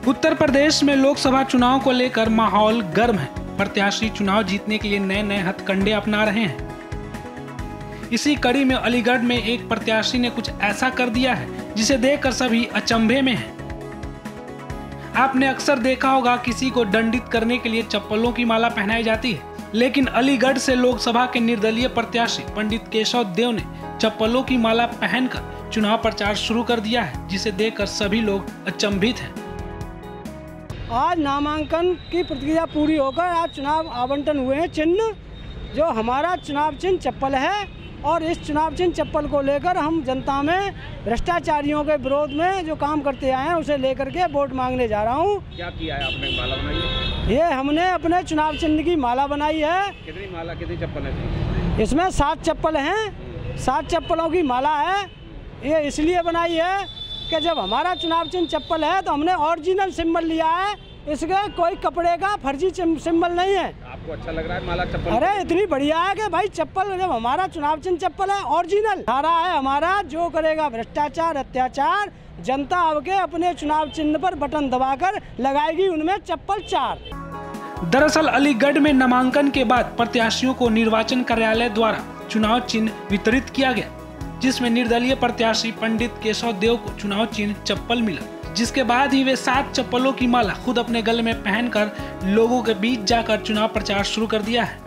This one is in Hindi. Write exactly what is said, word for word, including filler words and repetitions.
उत्तर प्रदेश में लोकसभा चुनाव को लेकर माहौल गर्म है। प्रत्याशी चुनाव जीतने के लिए नए नए हथकंडे अपना रहे हैं। इसी कड़ी में अलीगढ़ में एक प्रत्याशी ने कुछ ऐसा कर दिया है जिसे देखकर सभी अचंभे में हैं। आपने अक्सर देखा होगा किसी को दंडित करने के लिए चप्पलों की माला पहनाई जाती है, लेकिन अलीगढ़ से लोकसभा के निर्दलीय प्रत्याशी पंडित केशव देव ने चप्पलों की माला पहनकर चुनाव प्रचार शुरू कर दिया है, जिसे देखकर सभी लोग अचंभित हैं। आज नामांकन की प्रक्रिया पूरी होकर आज चुनाव आवंटन हुए हैं चिन्ह। जो हमारा चुनाव चिन्ह चप्पल है और इस चुनाव चिन्ह चप्पल को लेकर हम जनता में भ्रष्टाचारियों के विरोध में जो काम करते आए हैं उसे लेकर के वोट मांगने जा रहा हूँ। क्या किया है आपने? माला बनाई है? ये हमने अपने चुनाव चिन्ह की माला बनाई है। कितनी माला, कितनी चप्पल है? इसमें सात चप्पल हैं, सात चप्पलों की माला है। ये इसलिए बनाई है कि जब हमारा चुनाव चिन्ह चप्पल है तो हमने ओरिजिनल सिंबल लिया है, इसके कोई कपड़े का फर्जी सिंबल नहीं है। आपको अच्छा लग रहा है माला चप्पल? अरे इतनी बढ़िया है कि भाई चप्पल, जब हमारा चुनाव चिन्ह चप्पल है ओरिजिनल नारा है हमारा, जो करेगा भ्रष्टाचार अत्याचार, जनता अब के अपने चुनाव चिन्ह पर बटन दबाकर लगाएगी उनमें चप्पल चार। दरअसल अलीगढ़ में नामांकन के बाद प्रत्याशियों को निर्वाचन कार्यालय द्वारा चुनाव चिन्ह वितरित किया गया, जिसमें निर्दलीय प्रत्याशी पंडित केशव देव को चुनाव चिन्ह चप्पल मिला, जिसके बाद ही वे सात चप्पलों की माला खुद अपने गले में पहनकर लोगों के बीच जाकर चुनाव प्रचार शुरू कर दिया है।